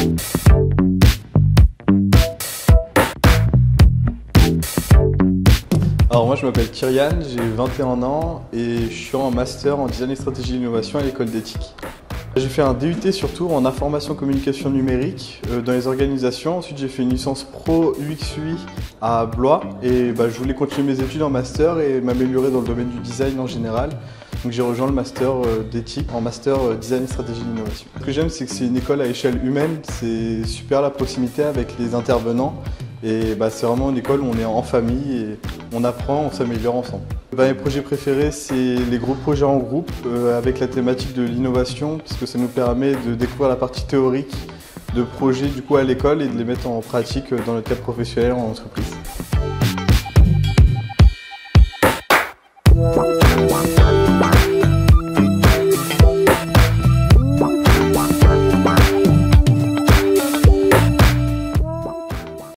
Alors moi je m'appelle Kyrian, j'ai 21 ans et je suis en master en design et stratégie d'innovation à l'école d'éthique. J'ai fait un DUT surtout en information communication numérique dans les organisations. Ensuite j'ai fait une licence pro UX/UI à Blois et je voulais continuer mes études en master et m'améliorer dans le domaine du design en général. Donc j'ai rejoint le master d'éthique en master design et stratégie d'innovation. Ce que j'aime c'est que c'est une école à échelle humaine, c'est super la proximité avec les intervenants. Et c'est vraiment une école où on est en famille et on apprend, on s'améliore ensemble. Mes projets préférés, c'est les gros projets en groupe avec la thématique de l'innovation, parce que ça nous permet de découvrir la partie théorique de projets à l'école et de les mettre en pratique dans notre cadre professionnel en entreprise.